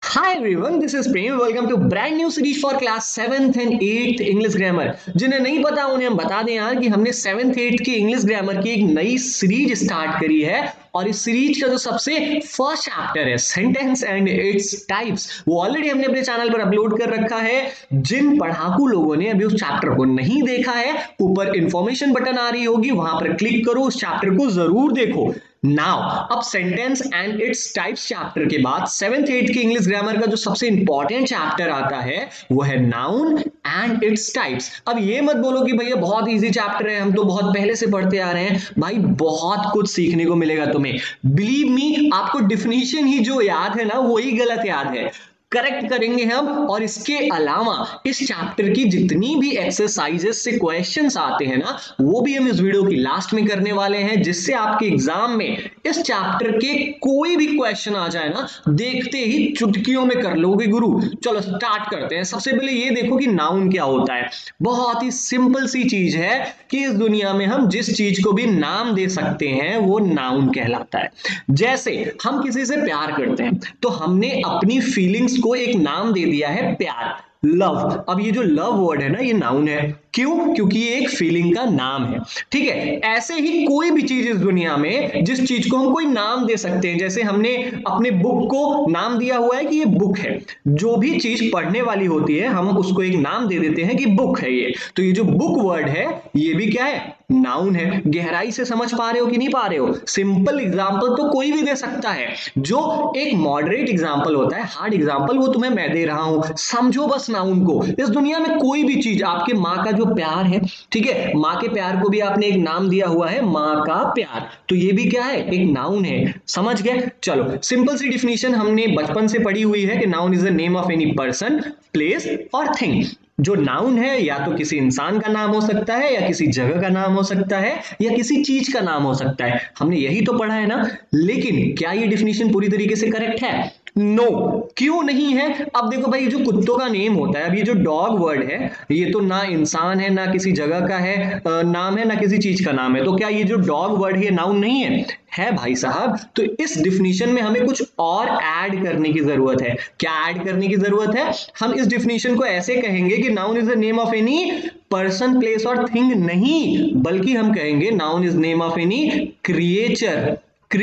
Hi everyone, this is Prem. Welcome to brand new series for class 7th and 8th English grammar. जिन्हें नहीं पता उन्हें हम बता दें यार कि हमने 7th 8th की इंग्लिश ग्रामर की एक नई सीरीज स्टार्ट करी है और इस सीरीज का जो सबसे फर्स्ट चैप्टर है सेंटेंस एंड इट्स टाइप्स, वो ऑलरेडी हमने अपने चैनल पर अपलोड कर रखा है। जिन पढ़ाकू लोगों ने अभी उस चैप्टर को नहीं देखा है, ऊपर इंफॉर्मेशन बटन आ रही होगी, वहां पर क्लिक करो, उस चैप्टर को जरूर देखो। नाउ अब sentence and its types chapter के बाद 7th 8th की इंग्लिश ग्रामर का जो सबसे इंपॉर्टेंट चैप्टर आता है वो है नाउन एंड इट्स टाइप्स। अब ये मत बोलो कि भैया बहुत इजी चैप्टर है, हम तो बहुत पहले से पढ़ते आ रहे हैं। भाई बहुत कुछ सीखने को मिलेगा तुम्हें, बिलीव मी। आपको डिफिनीशन ही जो याद है ना वही गलत याद है, करेक्ट करेंगे हम। और इसके अलावा इस चैप्टर की जितनी भी एक्सरसाइजेस से क्वेश्चंस आते हैं ना, वो भी हम इस वीडियो की लास्ट में करने वाले हैं, जिससे आपके एग्जाम में इस चैप्टर के कोई भी क्वेश्चन आ जाए ना, देखते ही चुटकियों में कर लोगे गुरु। चलो स्टार्ट करते हैं। सबसे पहले ये देखो कि नाउन क्या होता है। बहुत ही सिंपल सी चीज है कि इस दुनिया में हम जिस चीज को भी नाम दे सकते हैं वो नाउन कहलाता है। जैसे हम किसी से प्यार करते हैं तो हमने अपनी फीलिंग्स को एक नाम दे दिया है प्यार, लव। अब ये जो लव वर्ड है ना, ये नाउन है। क्यों? क्योंकि ये एक फीलिंग का नाम है। ठीक है, ऐसे ही कोई भी चीज इस दुनिया में जिस चीज को हम कोई नाम दे सकते हैं, जैसे हमने अपने बुक को नाम दिया हुआ है कि ये बुक है। जो भी चीज पढ़ने वाली होती है हम उसको एक नाम दे देते हैं कि बुक है ये। तो ये जो बुक वर्ड है ये भी क्या है? नाउन है। गहराई से समझ पा रहे हो कि नहीं पा रहे हो? सिंपल एग्जांपल तो कोई भी दे सकता है, जो एक मॉडरेट एग्जांपल होता है, हार्ड एग्जांपल वो तुम्हें मैं दे रहा हूं। समझो बस नाउन को। इस दुनिया में कोई भी चीज, आपके माँ का जो प्यार है, ठीक है, माँ के प्यार को भी आपने एक नाम दिया हुआ है, माँ का प्यार, तो ये भी क्या है? एक नाउन है। समझ गए? चलो सिंपल सी डिफिनीशन हमने बचपन से पढ़ी हुई है कि noun is the name of any person, place और थिंग। जो नाउन है या तो किसी इंसान का नाम हो सकता है, या किसी जगह का नाम हो सकता है, या किसी चीज का नाम हो सकता है। हमने यही तो पढ़ा है ना। लेकिन क्या ये डिफिनीशन पूरी तरीके से करेक्ट है? नो। क्यों नहीं है? अब देखो भाई, जो कुत्तों का नेम होता है, अब ये जो डॉग वर्ड है, ये तो ना इंसान है, ना किसी जगह का है नाम है, ना किसी चीज का नाम है। तो क्या ये जो डॉग वर्ड है नाउन नहीं है? है भाई साहब। तो इस डिफिनीशन में हमें कुछ और ऐड करने की जरूरत है। क्या ऐड करने की जरूरत है? हम इस डिफिनीशन को ऐसे कहेंगे कि noun is the name of any person, place और थिंग नहीं, बल्कि हम कहेंगे noun is name of any creature.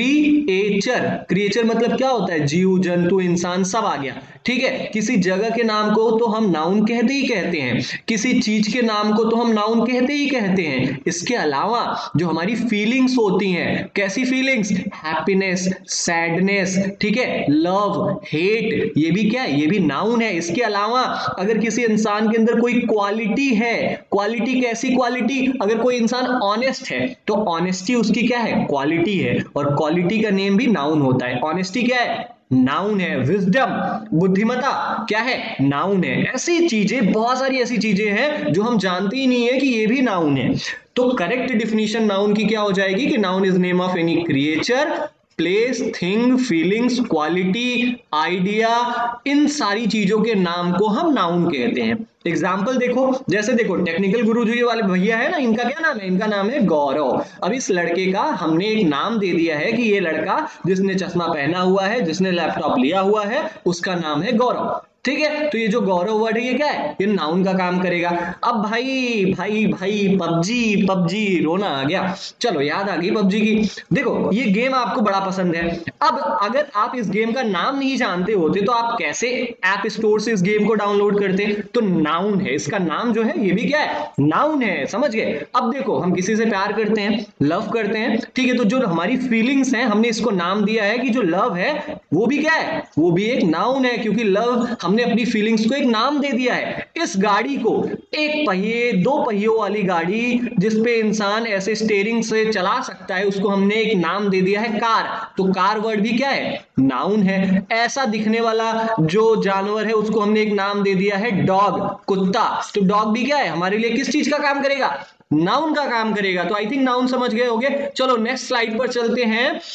Creature, creature मतलब क्या होता है? जीव, जंतु, इंसान सब आ गया। ठीक है, किसी जगह के नाम को तो हम नाउन कहते ही कहते हैं, किसी चीज के नाम को तो हम नाउन कहते ही कहते हैं। इसके अलावा जो हमारी फीलिंग्स होती हैं, कैसी फीलिंग्स? हैप्पीनेस, सैडनेस, ठीक है, लव, हेट, ये भी क्या है? ये भी नाउन है। इसके अलावा अगर किसी इंसान के अंदर कोई क्वालिटी है, क्वालिटी कैसी क्वालिटी? अगर कोई इंसान ऑनेस्ट है तो ऑनेस्टी उसकी क्या है? क्वालिटी है। और क्वालिटी का नेम भी नाउन होता है। ऑनेस्टी क्या है? नाउन है। विजडम, बुद्धिमता, क्या है? नाउन है। ऐसी चीजें, बहुत सारी ऐसी चीजें हैं जो हम जानते ही नहीं है कि ये भी नाउन है। तो करेक्ट डिफिनीशन नाउन की क्या हो जाएगी कि noun is name of any creature, place, thing, feelings, quality, idea, इन सारी चीजों के नाम को हम नाउन कहते हैं। एग्जाम्पल देखो, जैसे देखो टेक्निकल गुरुजी वाले भैया है ना, इनका क्या नाम है? इनका नाम है गौरव। अब इस लड़के का हमने एक नाम दे दिया है कि ये लड़का जिसने चश्मा पहना हुआ है, जिसने लैपटॉप लिया हुआ है, उसका नाम है गौरव। ठीक है, तो ये जो गौरव वर्ड है ये क्या है? ये नाउन का काम करेगा। अब भाई भाई भाई पबजी, पबजी रोना आ गया। चलो याद आ गई पबजी की। देखो ये गेम आपको बड़ा पसंद है। अब अगर आप इस गेम का नाम नहीं जानते होते तो आप कैसे ऐप स्टोर से इस गेम को डाउनलोड करते? तो नाउन है, इसका नाम जो है ये भी क्या है? नाउन है। समझ गए? अब देखो हम किसी से प्यार करते हैं, लव करते हैं, ठीक है, तो जो हमारी फीलिंग्स हैं हमने इसको नाम दिया है कि जो लव है वो भी क्या है? वो भी एक नाउन है, क्योंकि लव हमने अपनी फीलिंग्स को एक नाम दे दिया है। इस गाड़ी को, एक पहिए दो पहियों वाली गाड़ी जिसपे इंसान ऐसे स्टीयरिंग से चला सकता है, उसको हमने एक नाम दे दिया है कार। तो कार वर्ड भी क्या है? नाउन है। ऐसा दिखने वाला जो जानवर है उसको हमने एक नाम दे दिया है डॉग, कुत्ता। तो डॉग भी क्या है? हमारे लिए किस चीज का काम करेगा? नाउन का काम करेगा। तो आई थिंक नाउन समझ गए होंगे। चलो नेक्स्ट स्लाइड पर चलते हैं।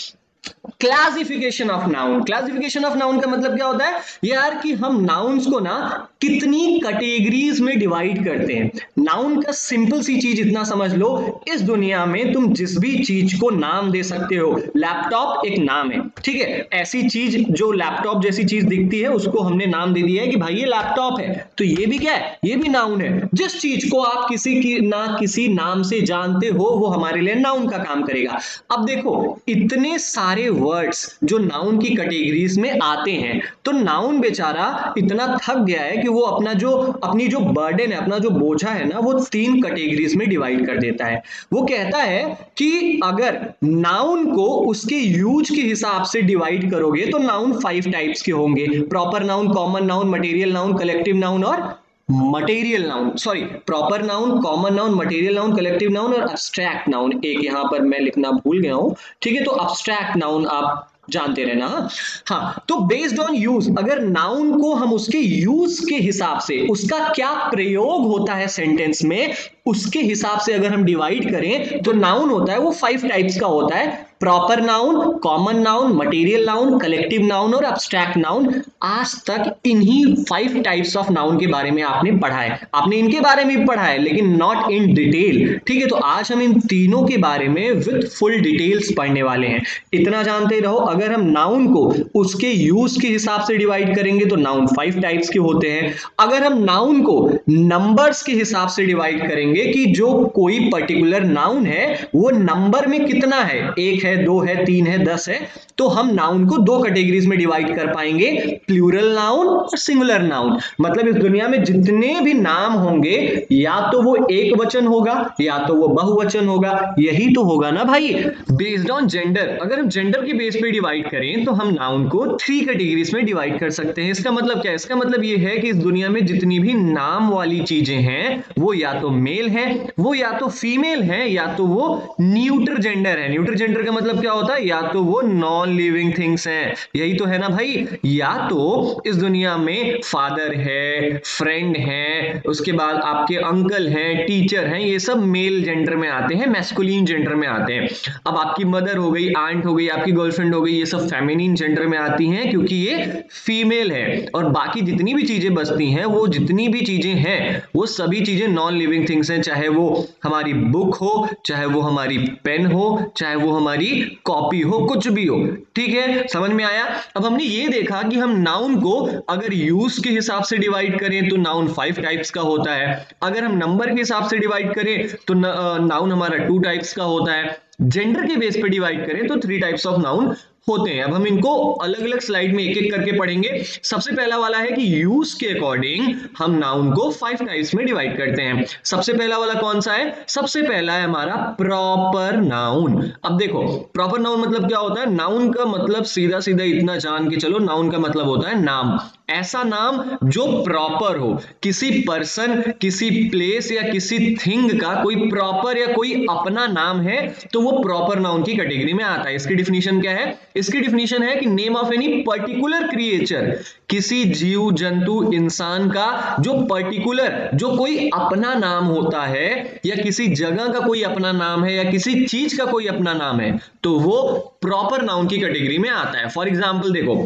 Classification of noun. Classification of noun का मतलब क्या होता है यार कि हम नाउन्स को ना कितनी कैटेगरीज में डिवाइड करते हैं। नाउन का सिंपल सी चीज इतना समझ लो, इस दुनिया में तुम जिस भी चीज को नाम दे सकते हो। लैपटॉप एक नाम है, ठीक है, ऐसी चीज जो लैपटॉप जैसी चीज दिखती है उसको हमने नाम दे दिया है कि भाई ये लैपटॉप है, तो ये भी क्या है, ये भी नाउन है। जिस चीज को आप किसी की ना किसी नाम से जानते हो वो हमारे लिए नाउन का काम करेगा। अब देखो इतने सारे वर्ड्स जो नाउन की कैटेगरीज में आते हैं, तो नाउन बेचारा इतना थक गया है कि वो अपनी जो बर्डन है, अपना जो बोझा है ना, वो 3 कैटेगरीज में डिवाइड कर देता है। वो कहता है कि अगर नाउन को उसके यूज के हिसाब से डिवाइड करोगे तो नाउन 5 टाइप्स के होंगे। Proper noun, common noun, material noun, collective noun और material noun, sorry, proper noun, common noun, material noun, collective noun और अब्स्ट्रैक्ट नाउन। एक यहां पर मैं लिखना भूल गया हूं, ठीक है, तो अब्स्ट्रैक्ट नाउन आप जानते रहना। हाँ, तो बेस्ड ऑन यूज, अगर नाउन को हम उसके यूज के हिसाब से, उसका क्या प्रयोग होता है सेंटेंस में, उसके हिसाब से अगर हम डिवाइड करें तो नाउन होता है वो 5 टाइप्स का होता है। Proper noun, common noun, material noun, collective noun और अब्स्ट्रैक्ट नाउन। आज तक इन्हीं 5 टाइप्स ऑफ नाउन के बारे में आपने पढ़ा है, आपने इनके बारे में भी पढ़ा है, लेकिन नॉट इन डिटेल, ठीक है। तो आज हम इन तीनों के बारे में विद फुल डिटेल्स पढ़ने वाले हैं। इतना जानते रहो, अगर हम नाउन को उसके यूज के हिसाब से डिवाइड करेंगे तो नाउन 5 टाइप्स के होते हैं। अगर हम नाउन को नंबर्स के हिसाब से डिवाइड करेंगे कि जो कोई पर्टिकुलर नाउन है वो नंबर में कितना है, 1 है, 2 है, 3 है, 10 है, तो हम नाउन को 2 कैटेगरीज में डिवाइड कर पाएंगे, प्लूरल नाउन और सिंगुलर नाउन। मतलब इस दुनिया में जितने भी नाम होंगे या तो वो एक वचन होगा या तो वो बहुवचन होगा, यही तो होगा ना भाई। बेस्ड ऑन जेंडर, अगर हम जेंडर के बेस पे डिवाइड करें तो हम नाउन को 3 कैटेगरीज में डिवाइड कर सकते हैं। इसका मतलब क्या है, इसका मतलब ये है कि इस दुनिया में जितनी भी नाम वाली चीजें हैं वो या तो मेल है, वो या तो फीमेल है, या तो वो न्यूट्रल जेंडर है। न्यूट्रल जेंडर का मतलब क्या होता है, या तो वो नॉन लिविंग थिंग्स हैं, यही तो है ना भाई। या तो इस दुनिया में फादर है, फ्रेंड है, उसके बाद आपके अंकल हैं, टीचर हैं, ये सब मेल जेंडर में आते हैं, मैस्कुलिन जेंडर में आते हैं। अब आपकी मदर हो गई, आंट हो गई, आपकी गर्लफ्रेंड हो गई, ये सब फेमिनिन जेंडर में आती हैं क्योंकि ये फीमेल है। और बाकी जितनी भी चीजें बचती हैं, वो जितनी भी चीजें हैं वो सभी चीजें नॉन लिविंग थिंग्स हैं, चाहे वो हमारी बुक हो, चाहे वो हमारी पेन हो, चाहे वो हमारी कॉपी हो, कुछ भी हो, ठीक है, समझ में आया। अब हमने ये देखा कि हम नाउन को अगर यूज के हिसाब से डिवाइड करें तो नाउन 5 टाइप्स का होता है, अगर हम नंबर के हिसाब से डिवाइड करें तो नाउन हमारा 2 टाइप्स का होता है, जेंडर के बेस पे डिवाइड करें तो 3 टाइप्स ऑफ नाउन होते हैं। अब हम इनको अलग अलग स्लाइड में एक एक करके पढ़ेंगे। सबसे पहला वाला है कि यूज के अकॉर्डिंग हम नाउन को 5 टाइप्स में डिवाइड करते हैं। सबसे पहला वाला कौन सा है, सबसे पहला है हमारा प्रॉपर नाउन। अब देखो प्रॉपर नाउन मतलब क्या होता है, नाउन का मतलब सीधा सीधा इतना जान के चलो, नाउन का मतलब होता है नाम, ऐसा नाम जो प्रॉपर हो, किसी पर्सन, किसी प्लेस या किसी थिंग का कोई प्रॉपर या कोई अपना नाम है तो वो प्रॉपर नाउन की कैटेगरी में आता है। इसकी डिफिनीशन क्या है, इसकी डिफिनीशन है कि name of any particular creature, किसी जीव जंतु इंसान का जो पर्टिकुलर, जो कोई अपना नाम होता है, या किसी जगह का कोई अपना नाम है, या किसी चीज का कोई अपना नाम है, तो वो प्रॉपर नाउन की कैटेगरी में आता है। फॉर एग्जाम्पल देखो,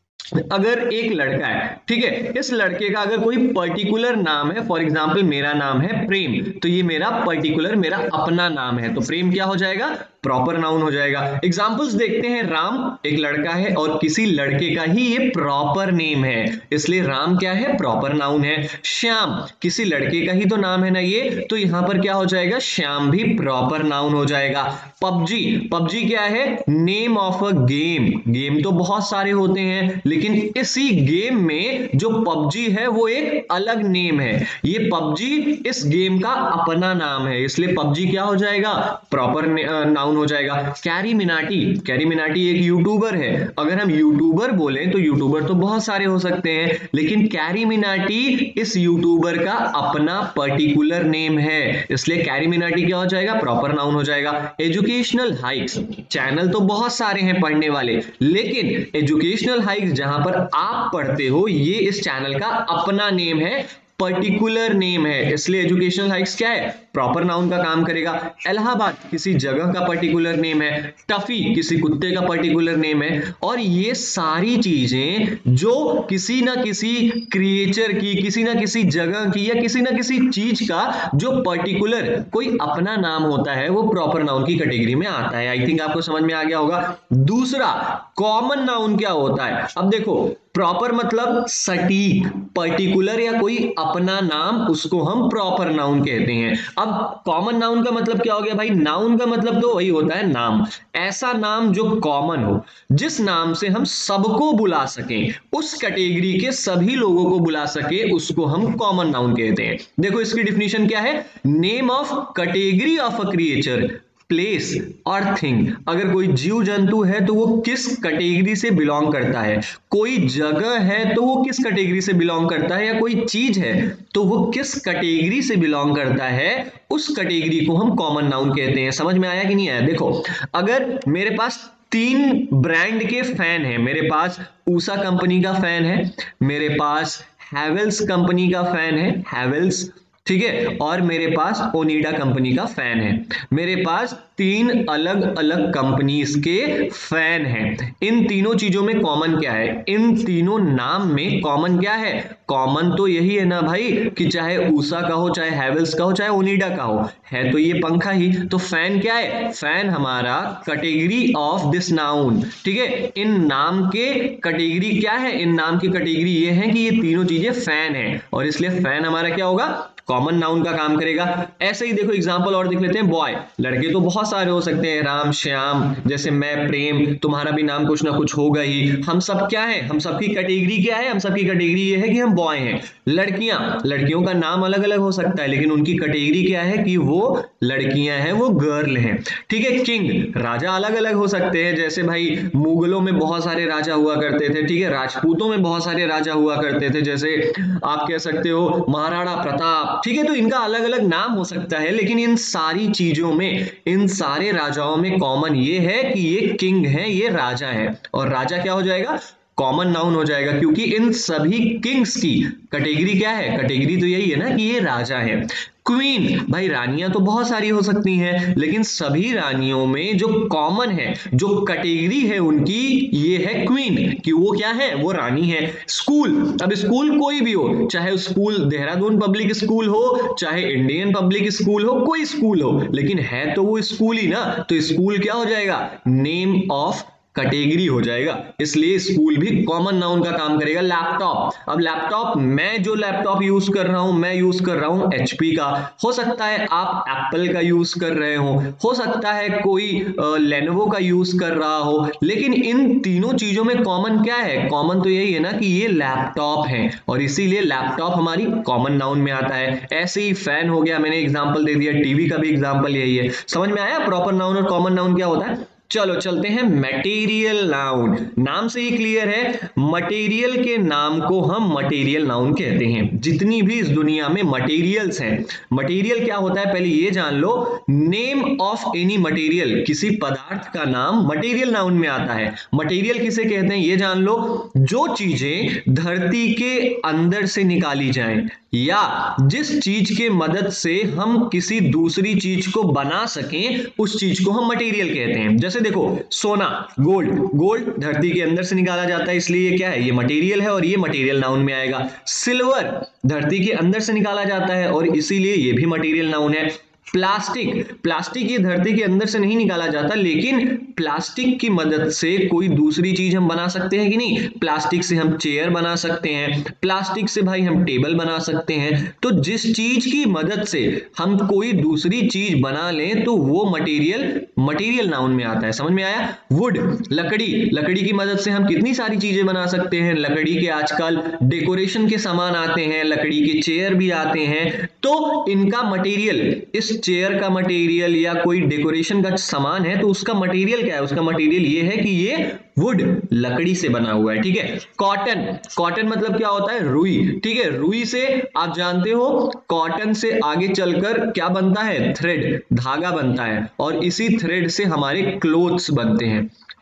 अगर एक लड़का है, ठीक है, इस लड़के का अगर कोई पर्टिकुलर नाम है, फॉर एग्जांपल मेरा नाम है प्रेम, तो ये मेरा पर्टिकुलर, मेरा अपना नाम है, तो प्रेम क्या हो जाएगा, प्रॉपर नाउन हो जाएगा। एग्जांपल्स देखते हैं, राम एक लड़का है और किसी लड़के का ही ये प्रॉपर नेम है, इसलिए राम क्या है, प्रॉपर नाउन है। श्याम किसी लड़के का ही तो नाम है ना ये, तो यहां पर क्या हो जाएगा, श्याम भी प्रॉपर नाउन हो जाएगा। पबजी, पबजी क्या है, name of a game, game तो बहुत सारे होते हैं लेकिन इसी गेम में जो पबजी है वो एक अलग नेम है, ये पबजी इस गेम का अपना नाम है, इसलिए पबजी क्या हो जाएगा, प्रॉपर नाउन हो जाएगा। कैरी मिनाटी, कैरी मिनाटी एक यूट्यूबर है, अगर हम यूट्यूबर बोलें तो यूट्यूबर तो बहुत सारे हो सकते हैं, लेकिन कैरी मिनाटी इस यूट्यूबर का अपना पर्टिकुलर नेम है, इसलिए कैरी मिनाटी क्या हो जाएगा, प्रॉपर नाउन हो जाएगा। एजुकेशनल हाइक्स, चैनल तो बहुत सारे हैं पढ़ने वाले, लेकिन एजुकेशनल हाइक्स जहां पर आप पढ़ते हो ये इस चैनल का अपना नेम है, पर्टिकुलर नेम है, इसलिए एजुकेशनल हाइट्स क्या है, प्रॉपर नाउन का काम करेगा। इलाहाबाद किसी जगह का पर्टिकुलर नेम है, टफी किसी कुत्ते का पर्टिकुलर नेम है। और ये सारी चीजें जो किसी ना किसी क्रिएचर की, किसी ना किसी जगह की या किसी ना किसी चीज का जो पर्टिकुलर कोई अपना नाम होता है, वो प्रॉपर नाउन की कैटेगरी में आता है। आई थिंक आपको समझ में आ गया होगा। दूसरा, कॉमन नाउन क्या होता है? अब देखो, प्रॉपर मतलब सटीक, पर्टिकुलर या कोई अपना नाम, उसको हम प्रॉपर नाउन कहते हैं। अब कॉमन नाउन का मतलब क्या हो गया भाई? नाउन का मतलब तो वही होता है नाम, ऐसा नाम जो कॉमन हो, जिस नाम से हम सबको बुला सकें, उस कैटेगरी के सभी लोगों को बुला सके, उसको हम कॉमन नाउन कहते हैं। देखो इसकी डिफिनीशन क्या है, name of category of a creature, place और थिंग। अगर कोई जीव जंतु है तो वो किस कैटेगरी से बिलोंग करता है, कोई जगह है तो वो किस कैटेगरी से बिलोंग करता है, या कोई चीज है तो वो किस कैटेगरी से बिलोंग करता है, उस कैटेगरी को हम कॉमन नाउन कहते हैं। समझ में आया कि नहीं आया? देखो, अगर मेरे पास 3 ब्रांड के फैन है, मेरे पास ऊषा कंपनी का फैन है, मेरे पास हैवेल्स कंपनी का फैन है, हैवेल्स, ठीक है, और मेरे पास ओनिडा कंपनी का फैन है, मेरे पास 3 अलग अलग कंपनीज के फैन हैं। इन तीनों चीजों में कॉमन क्या है? इन तीनों नाम में कॉमन क्या है? कॉमन तो यही है ना भाई कि चाहे ऊषा का हो, चाहे हैवेल्स का हो, चाहे ओनिडा का हो, है तो ये पंखा ही। तो फैन क्या है? फैन हमारा कैटेगरी ऑफ दिस नाउन, ठीक है। इन नाम के कैटेगरी क्या है? इन नाम की कैटेगरी ये है कि ये तीनों चीजें फैन है, और इसलिए फैन हमारा क्या होगा? कॉमन नाउन का काम करेगा। ऐसे ही देखो एग्जांपल और देख लेते हैं। बॉय, लड़के तो बहुत सारे हो सकते हैं, राम, श्याम, जैसे मैं, प्रेम, तुम्हारा भी नाम कुछ ना कुछ होगा ही। हम सब क्या है? हम सबकी कैटेगरी क्या है? हम सबकी कैटेगरी ये है कि हम बॉय हैं। लड़कियां, लड़कियों का नाम अलग अलग हो सकता है, लेकिन उनकी कैटेगरी क्या है कि वो लड़कियां हैं, वो गर्ल हैं, ठीक है। किंग, राजा अलग अलग हो सकते हैं, जैसे भाई मुगलों में बहुत सारे राजा हुआ करते थे, ठीक है, राजपूतों में बहुत सारे राजा हुआ करते थे, जैसे आप कह सकते हो महाराणा प्रताप, ठीक है। तो इनका अलग अलग नाम हो सकता है, लेकिन इन सारी चीजों में, इन सारे राजाओं में कॉमन ये है कि ये किंग है, ये राजा है। और राजा क्या हो जाएगा? कॉमन नाउन हो जाएगा, क्योंकि इन सभी किंग्स की कैटेगरी क्या है? कैटेगरी तो यही है ना कि ये राजा है। क्वीन, भाई रानियां तो बहुत सारी हो सकती हैं, लेकिन सभी रानियों में जो कॉमन है, जो कैटेगरी है उनकी, ये है क्वीन, कि वो क्या है? वो रानी है। स्कूल, अब स्कूल कोई भी हो, चाहे स्कूल देहरादून पब्लिक स्कूल हो, चाहे इंडियन पब्लिक स्कूल हो, कोई स्कूल हो, लेकिन है तो वो स्कूल ही ना। तो स्कूल क्या हो जाएगा? नेम ऑफ कैटेगरी हो जाएगा, इसलिए स्कूल भी कॉमन नाउन का काम करेगा। लैपटॉप, अब लैपटॉप, मैं जो लैपटॉप यूज कर रहा हूं, मैं यूज कर रहा हूं एचपी का, हो सकता है आप एप्पल का यूज कर रहे हो सकता है कोई लेनोवो का यूज कर रहा हो, लेकिन इन तीनों चीजों में कॉमन क्या है? कॉमन तो यही है ना कि ये लैपटॉप है, और इसीलिए लैपटॉप हमारी कॉमन नाउन में आता है। ऐसे ही फैन हो गया, मैंने एग्जांपल दे दिया, टीवी का भी एग्जांपल यही है। समझ में आया प्रॉपर नाउन और कॉमन नाउन क्या होता है? चलो चलते हैं मटेरियल नाउन। नाम से ही क्लियर है, मटेरियल के नाम को हम मटेरियल नाउन कहते हैं। जितनी भी इस दुनिया में मटेरियल्स हैं, मटेरियल क्या होता है पहले ये जान लो। नेम ऑफ एनी मटेरियल, किसी पदार्थ का नाम मटेरियल नाउन में आता है। मटेरियल किसे कहते हैं ये जान लो, जो चीजें धरती के अंदर से निकाली जाएं, या जिस चीज के मदद से हम किसी दूसरी चीज को बना सकें, उस चीज को हम मटेरियल कहते हैं। जैसे देखो सोना, गोल्ड, गोल्ड धरती के अंदर से निकाला जाता है, इसलिए ये क्या है? ये मटेरियल है, और ये मटेरियल नाउन में आएगा। सिल्वर धरती के अंदर से निकाला जाता है, और इसीलिए ये भी मटेरियल नाउन है। प्लास्टिक, प्लास्टिक ये धरती के अंदर से नहीं निकाला जाता, लेकिन प्लास्टिक की मदद से कोई दूसरी चीज हम बना सकते हैं कि नहीं? प्लास्टिक से हम चेयर बना सकते हैं, प्लास्टिक से भाई हम टेबल बना सकते हैं। तो जिस चीज की मदद से हम कोई दूसरी चीज बना लें, तो वो मटेरियल नाउन में आता है। समझ में आया? वुड, लकड़ी, लकड़ी की मदद से हम कितनी सारी चीजें बना सकते हैं। लकड़ी के आजकल डेकोरेशन के सामान आते हैं, लकड़ी के चेयर भी आते हैं। तो इनका मटेरियल, इस चेयर का मटेरियल या कोई डेकोरेशन का सामान है, तो उसका मटेरियल क्या है? उसका मटेरियल ये है कि ये वुड, लकड़ी से बना हुआ है, ठीक है। कॉटन, कॉटन मतलब क्या होता है? रुई, ठीक है। रुई से आप जानते हो, कॉटन से आगे चलकर क्या बनता है? थ्रेड, धागा बनता है, और इसी थ्रेड से हमारे क्लोथ्स बनते हैं।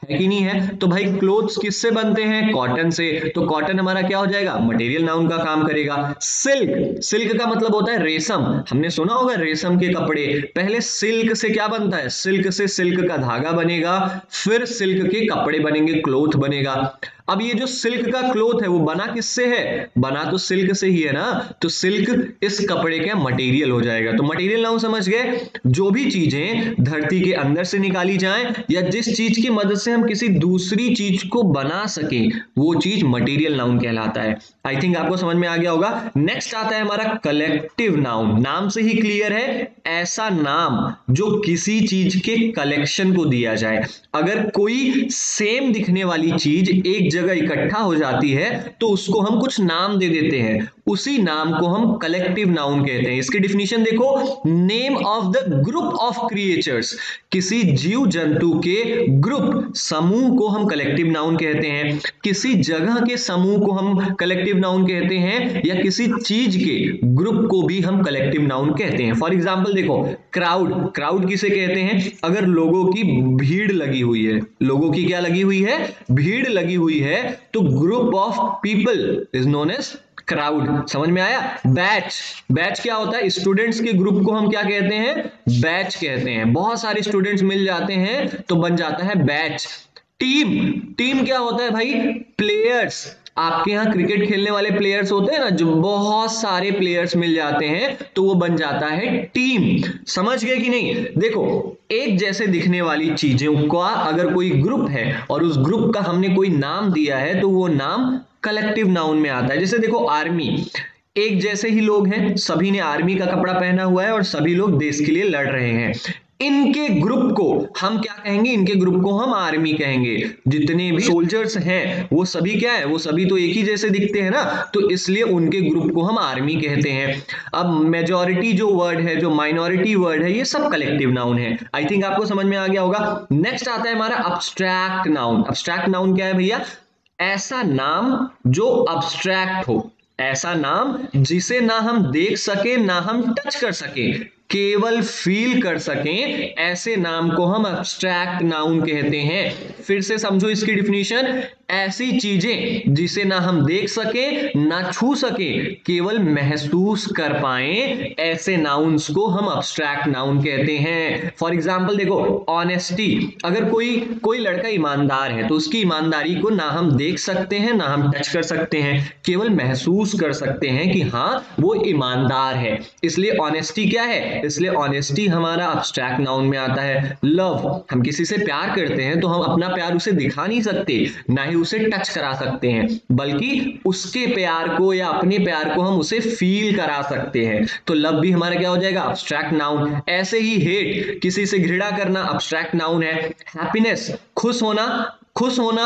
है कि नहीं है? तो भाई क्लोथ्स किससे बनते हैं? कॉटन से। तो कॉटन हमारा क्या हो जाएगा? मटेरियल नाउन का काम करेगा। सिल्क, सिल्क का मतलब होता है रेशम। हमने सुना होगा रेशम के कपड़े। पहले सिल्क से क्या बनता है? सिल्क से सिल्क का धागा बनेगा, फिर सिल्क के कपड़े बनेंगे, क्लोथ बनेगा। अब ये जो सिल्क का क्लोथ है वो बना किससे है? बना तो सिल्क से ही है ना। तो सिल्क इस कपड़े का मटेरियल हो जाएगा। तो मटेरियल नाउन समझ गए? जो भी चीजें धरती के अंदर से निकाली जाएं या जिस चीज की मदद से हम किसी दूसरी चीज को बना सके, वो चीज मटेरियल नाउन कहलाता है। आई थिंक आपको समझ में आ गया होगा। नेक्स्ट आता है हमारा कलेक्टिव नाउन। नाम से ही क्लियर है, ऐसा नाम जो किसी चीज के कलेक्शन को दिया जाए। अगर कोई सेम दिखने वाली चीज एक जगह इकट्ठा हो जाती है तो उसको हम कुछ नाम दे देते हैं, उसी नाम को हम कलेक्टिव नाउन कहते हैं। इसकी डिफिनीशन देखो, name of the group of creatures. किसी जीव जंतु के ग्रुप, समूह को हम कलेक्टिव नाउन कहते हैं। किसी जगह के समूह को हम कलेक्टिव नाउन कहते हैं, या किसी चीज के ग्रुप को भी हम कलेक्टिव नाउन कहते हैं। फॉर एग्जाम्पल देखो, क्राउड, क्राउड किसे कहते हैं? अगर लोगों की भीड़ लगी हुई है, लोगों की क्या लगी हुई है? भीड़ लगी हुई है, तो group of people is known as crowd. समझ में आया? बैच, बैच क्या होता है? स्टूडेंट्स के ग्रुप को हम क्या कहते हैं? बैच कहते हैं। बहुत सारे स्टूडेंट्स मिल जाते हैं तो बन जाता है बैच। टीम, टीम क्या होता है भाई? प्लेयर्स। आपके यहाँ क्रिकेट खेलने वाले प्लेयर्स होते हैं ना, जो बहुत सारे प्लेयर्स मिल जाते हैं तो वो बन जाता है टीम। समझ गए कि नहीं? देखो, एक जैसे दिखने वाली चीजों का अगर कोई ग्रुप है और उस ग्रुप का हमने कोई नाम दिया है तो वो नाम कलेक्टिव नाउन में आता है। जैसे देखो, आर्मी, एक जैसे ही लोग हैं, सभी ने आर्मी का कपड़ा पहना हुआ है और सभी लोग देश के लिए लड़ रहे हैं। इनके ग्रुप को हम क्या कहेंगे? इनके ग्रुप को हम आर्मी कहेंगे। जितने भी सोल्जर्स हैं वो सभी क्या है? वो सभी तो एक ही जैसे दिखते हैं ना, तो इसलिए उनके ग्रुप को हम आर्मी कहते हैं। अब मेजॉरिटी जो वर्ड है, जो माइनॉरिटी वर्ड है, ये सब कलेक्टिव नाउन है। आई थिंक आपको समझ में आ गया होगा। नेक्स्ट आता है हमारा अब्स्ट्रैक्ट नाउन। अब्स्ट्रैक्ट नाउन क्या है भैया? ऐसा नाम जो अब्स्ट्रैक्ट हो, ऐसा नाम जिसे ना हम देख सके ना हम टच कर सके, केवल फील कर सकें, ऐसे नाम को हम अब्स्ट्रैक्ट नाउन कहते हैं। फिर से समझो इसकी डिफिनीशन, ऐसी चीजें जिसे ना हम देख सके ना छू सके, केवल महसूस कर पाए, ऐसे नाउन्स को हम अब्स्ट्रैक्ट नाउन कहते हैं। फॉर एग्जाम्पल देखो, ऑनेस्टी, अगर कोई लड़का ईमानदार है तो उसकी ईमानदारी को ना हम देख सकते हैं ना हम टच कर सकते हैं, केवल महसूस कर सकते हैं कि हाँ वो ईमानदार है, इसलिए ऑनेस्टी क्या है? इसलिए ऑनेस्टी हमारा अब्स्ट्रैक्ट नाउन में आता है। लव, हम किसी से प्यार करते हैं तो हम अपना प्यार उसे दिखा नहीं सकते, ना ही उसे टच करा सकते हैं, बल्कि उसके प्यार को या अपने प्यार को हम उसे फील करा सकते हैं। तो लव भी हमारा क्या हो जाएगा? Abstract noun. ऐसे ही हेट, किसी से घृणा करना, अब्स्ट्रैक्ट नाउन है। हैप्पीनेस, खुश होना, खुश होना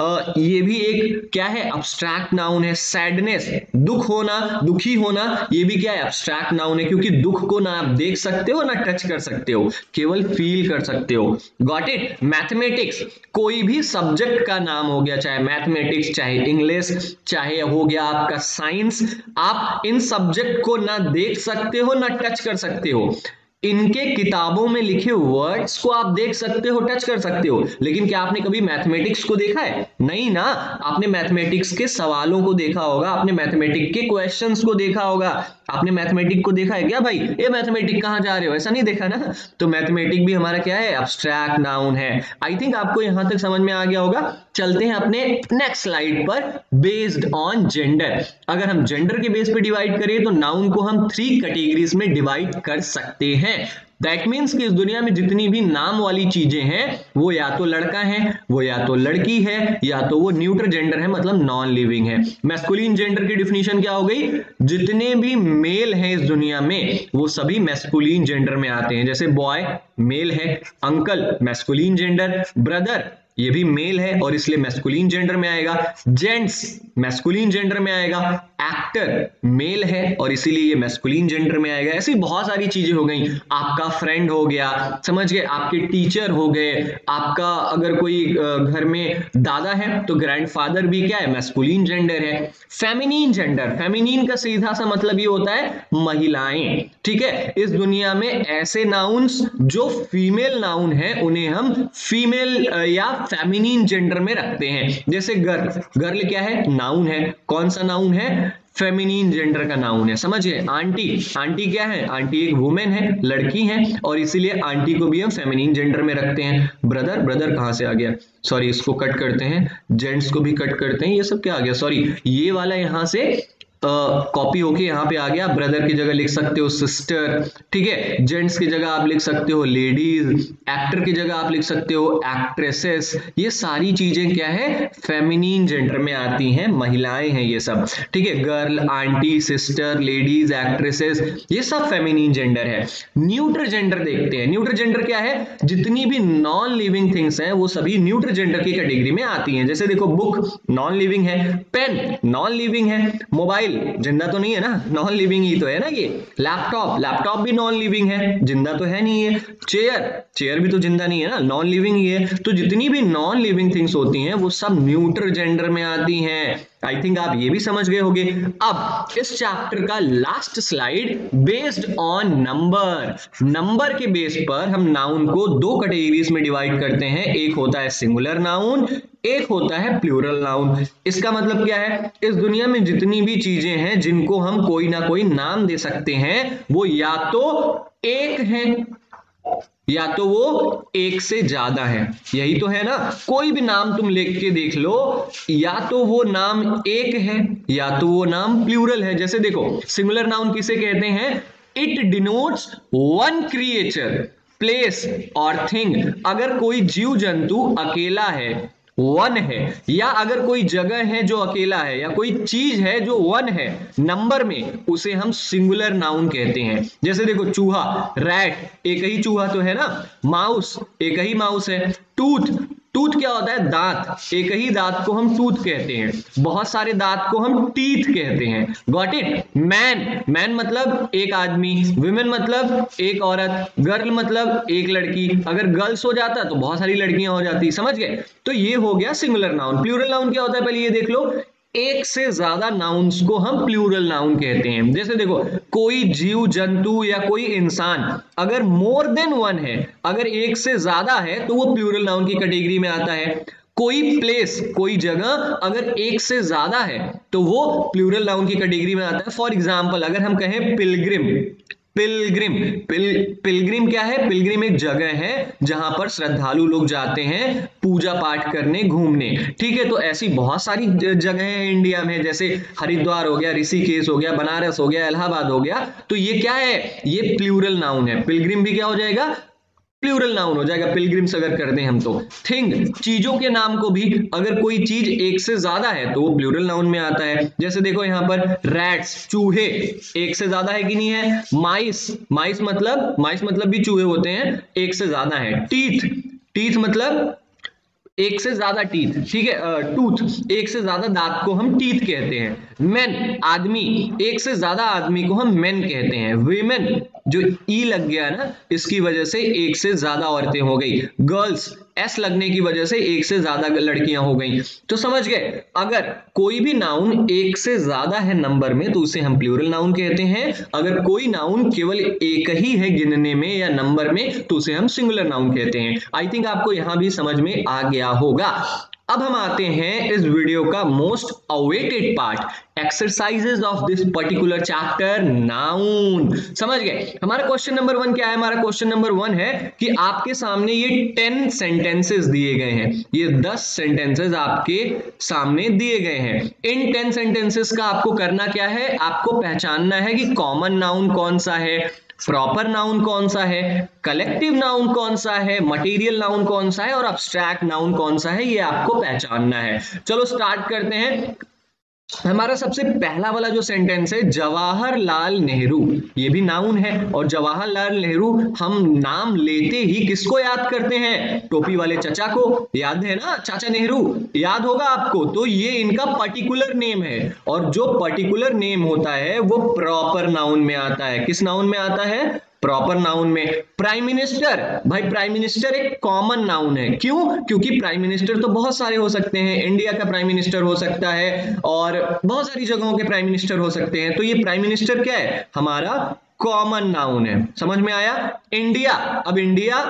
ये भी एक क्या है? अब्स्ट्रैक्ट नाउन है। सैडनेस, दुख होना, दुखी होना, ये भी क्या है? अब्स्ट्रैक्ट नाउन है, क्योंकि दुख को ना आप देख सकते हो ना टच कर सकते हो, केवल फील कर सकते हो। Got it? मैथमेटिक्स, कोई भी सब्जेक्ट का नाम हो गया, चाहे मैथमेटिक्स, चाहे इंग्लिश, चाहे हो गया आपका साइंस, आप इन सब्जेक्ट को ना देख सकते हो ना टच कर सकते हो। इनके किताबों में लिखे वर्ड्स को आप देख सकते हो, टच कर सकते हो, लेकिन क्या आपने कभी मैथमेटिक्स को देखा है? नहीं ना। आपने मैथमेटिक्स के सवालों को देखा होगा, आपने मैथमेटिक्स के क्वेश्चंस को देखा होगा, आपने मैथमेटिक्स को देखा है क्या भाई? ये मैथमेटिक्स कहां जा रहे हो, ऐसा नहीं देखा ना। तो मैथमेटिक्स भी हमारा क्या है? अब्स्ट्रैक्ट नाउन है। आई थिंक आपको यहां तक समझ में आ गया होगा। चलते हैं अपने नेक्स्ट स्लाइड पर। बेस्ड ऑन जेंडर, अगर हम जेंडर के बेस पे डिवाइड करें तो नाउन को हम 3 कैटेगरीज में डिवाइड कर सकते हैं। दैट मीन्स कि इस दुनिया में जितनी भी नाम वाली चीजें हैं वो या तो लड़का है, वो या तो लड़की है, या तो वो न्यूट्रल जेंडर है, मतलब नॉन लिविंग है। मैस्कुलिन जेंडर की डिफिनीशन क्या हो गई? जितने भी मेल हैं इस दुनिया में वो सभी मैस्कुलिन जेंडर में आते हैं। जैसे बॉय मेल है, अंकल मैस्कुलिन जेंडर, ब्रदर ये भी मेल है और इसलिए मैस्कुलिन जेंडर में आएगा, जेंट्स मैस्कुलिन जेंडर में आएगा, एक्टर मेल है और इसीलिए ये मैस्कुलिन जेंडर में आएगा। ऐसी बहुत सारी चीजें हो गई। आपका फ्रेंड हो गया, समझ गए, आपके टीचर हो गए, आपका अगर कोई घर में दादा है तो ग्रैंडफादर भी क्या है? मैस्कुलिन जेंडर है। फेमिनिन जेंडर, फेमिनिन का सीधा सा मतलब ये होता है महिलाएं, ठीक है। इस दुनिया में ऐसे नाउन्स जो फीमेल नाउन है उन्हें हम फीमेल या फेमिनिन जेंडर में रखते हैं। जैसे गर्ल, गर्ल क्या है, नाउन है, कौन सा नाउन है, फेमिनिन जेंडर का नाउन है, समझिए। आंटी, आंटी क्या है, आंटी एक वुमेन है, लड़की है, और इसीलिए आंटी को भी हम फेमिनिन जेंडर में रखते हैं। ब्रदर, ब्रदर कहां से आ गया, सॉरी इसको कट करते हैं, जेंट्स को भी कट करते हैं, ये सब क्या आ गया, सॉरी ये वाला यहां से कॉपी होके यहाँ पे आ गया। ब्रदर की जगह लिख सकते हो सिस्टर, ठीक है। जेंट्स की जगह आप लिख सकते हो लेडीज, एक्टर की जगह आप लिख सकते हो एक्ट्रेसेस। ये सारी चीजें क्या है, फेमिनिन जेंडर में आती हैं, महिलाएं हैं ये सब, ठीक है। Girl, aunty, sister, ladies, actresses, ये सब फेमिनिन जेंडर है। न्यूट्रल जेंडर देखते हैं। न्यूट्रल जेंडर क्या है, जितनी भी नॉन लिविंग थिंग्स हैं वो सभी न्यूट्रल जेंडर की कैटेगरी में आती हैं। जैसे देखो, बुक नॉन लिविंग है, पेन नॉन लिविंग है, मोबाइल जिंदा तो नहीं है ना, नॉन लिविंग ही तो है ना ये। लैपटॉप, लैपटॉप भी नॉन लिविंग है, जिंदा तो है नहीं है। चेयर, चेयर भी तो जिंदा नहीं है ना, नॉन लिविंग ही है। तो जितनी भी नॉन लिविंग थिंग्स होती हैं वो सब न्यूट्रल जेंडर में आती हैं। आई थिंक आप ये भी समझ गए होंगे। अब इस चैप्टर का last slide, based on number, number के बेस पर हम नाउन को दो कैटेगरीज में डिवाइड करते हैं। एक होता है सिंगुलर नाउन, एक होता है प्लूरल नाउन। इसका मतलब क्या है, इस दुनिया में जितनी भी चीजें हैं जिनको हम कोई ना कोई नाम दे सकते हैं, वो या तो एक है या तो वो एक से ज्यादा है। यही तो है ना, कोई भी नाम तुम लिख के देख लो, या तो वो नाम एक है या तो वो नाम प्लूरल है। जैसे देखो, सिंगुलर नाउन किसे कहते हैं, it denotes one creature, place और थिंग। अगर कोई जीव जंतु अकेला है, वन है, या अगर कोई जगह है जो अकेला है, या कोई चीज है जो वन है नंबर में, उसे हम सिंगुलर नाउन कहते हैं। जैसे देखो, चूहा, रैट, एक ही चूहा तो है ना। माउस, एक ही माउस है। टूथ, टूथ क्या होता है, दांत, एक ही दांत को हम टूथ कहते हैं। बहुत सारे दांत को हम टीथ कहते हैं। Got it. मैन, मैन मतलब एक आदमी, वुमेन मतलब एक औरत, गर्ल मतलब एक लड़की। अगर गर्ल्स हो जाता तो बहुत सारी लड़कियां हो जाती, समझ गए। तो ये हो गया सिंगुलर नाउन। प्लूरल नाउन क्या होता है, पहले ये देख लो। एक से ज्यादा नाउन्स को हम प्लूरल नाउन कहते हैं। जैसे देखो, कोई जीव जंतु या कोई इंसान अगर मोर देन वन है, अगर एक से ज्यादा है, तो वो प्लूरल नाउन की कैटेगरी में आता है। कोई प्लेस, कोई जगह अगर एक से ज्यादा है तो वो प्लूरल नाउन की कैटेगरी में आता है। फॉर एग्जाम्पल, अगर हम कहें पिलग्रिम, पिलग्रिम, पिलग्रिम क्या है, पिलग्रिम एक जगह है जहां पर श्रद्धालु लोग जाते हैं पूजा पाठ करने, घूमने, ठीक है। तो ऐसी बहुत सारी जगह हैं इंडिया में, जैसे हरिद्वार हो गया, ऋषिकेश हो गया, बनारस हो गया, इलाहाबाद हो गया। तो ये क्या है, ये प्लूरल नाउन है। पिलग्रिम भी क्या हो जाएगा, प्लूरल नाउन हो जाएगा। पिलग्रिम्स अगर कर दें हम तो। थिंग, चीजों के नाम को भी अगर कोई चीज एक से ज्यादा है तो वो प्लूरल नाउन में आता है। जैसे देखो यहाँ पर रैट्स, चूहे, एक से ज्यादा है कि नहीं है। माइस, माइस मतलब भी चूहे होते हैं, एक से ज्यादा है। टीथ, टीथ मतलब एक से ज्यादा टीथ, ठीक है। टूथ, एक से ज्यादा दांत को हम टीथ कहते हैं। मेन, आदमी, एक से ज्यादा आदमी को हम मेन कहते हैं। वीमेन, जो ई लग गया ना, इसकी वजह से एक से ज्यादा औरतें हो गई। गर्ल्स, एस लगने की वजह से एक से ज्यादा लड़कियां हो गई। तो समझ गए, अगर कोई भी नाउन एक से ज्यादा है नंबर में तो उसे हम प्लूरल नाउन कहते हैं। अगर कोई नाउन केवल एक ही है गिनने में या नंबर में तो उसे हम सिंगुलर नाउन कहते हैं। आई थिंक आपको यहां भी समझ में आ गया होगा। अब हम आते हैं इस वीडियो का most awaited part, exercises of this particular chapter, noun. समझ गए, हमारा क्वेश्चन नंबर 1 क्या है, हमारा क्वेश्चन नंबर 1 है कि आपके सामने ये 10 सेंटेंसेस दिए गए हैं, ये 10 सेंटेंसेस आपके सामने दिए गए हैं। इन 10 सेंटेंसेस का आपको करना क्या है, आपको पहचानना है कि कॉमन नाउन कौन सा है, प्रॉपर नाउन कौन सा है, कलेक्टिव नाउन कौन सा है, मटेरियल नाउन कौन सा है और अब्स्ट्रैक्ट नाउन कौन सा है, ये आपको पहचानना है। चलो स्टार्ट करते हैं। हमारा सबसे पहला वाला जो सेंटेंस है, जवाहरलाल नेहरू, ये भी नाउन है। और जवाहरलाल नेहरू हम नाम लेते ही किसको याद करते हैं, टोपी वाले चचा को, याद है ना, चाचा नेहरू, याद होगा आपको। तो ये इनका पर्टिकुलर नेम है, और जो पर्टिकुलर नेम होता है वो प्रॉपर नाउन में आता है। किस नाउन में आता है, प्रॉपर नाउन में। प्राइम मिनिस्टर, भाई प्राइम मिनिस्टर एक कॉमन नाउन है। क्यों, क्योंकि प्राइम मिनिस्टर तो बहुत सारे हो सकते हैं, इंडिया का प्राइम मिनिस्टर हो सकता है और बहुत सारी जगहों के प्राइम मिनिस्टर हो सकते हैं। तो ये प्राइम मिनिस्टर क्या है, हमारा कॉमन नाउन है। समझ में आया। इंडिया, अब इंडिया